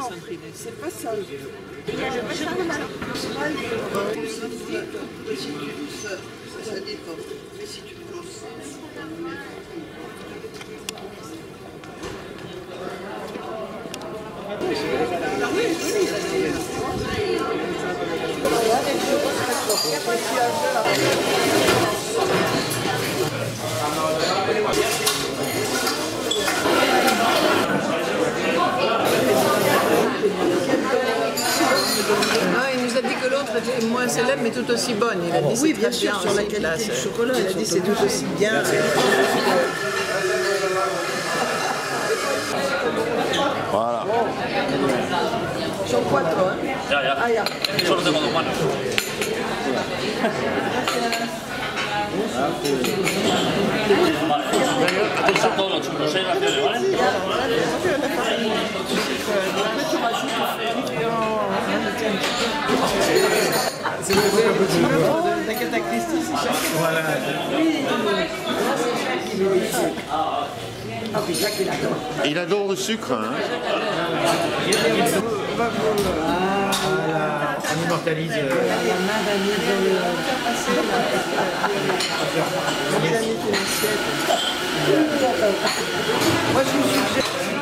c'est pas ça. Ça dépend. Mais si tu penses. Non, il nous a dit que l'autre était moins célèbre mais tout aussi bonne. Il a dit oui, bien sûr, sur la qualité du chocolat, il a dit c'est tout aussi bien. Voilà. Son cuatro, hein? Ya, ya. Ah, ya. Solo tengo 2 manos. Vale. Atención todos los chicos, 6 raciones, ¿vale? C'est le petit de d'Agatha Christie, c'est ça? Voilà. Ah, puis Jacques, il adore. Il adore le sucre. Hein. Voilà, on immortalise. La main d'Annie dans le... Moi, je vous suggère...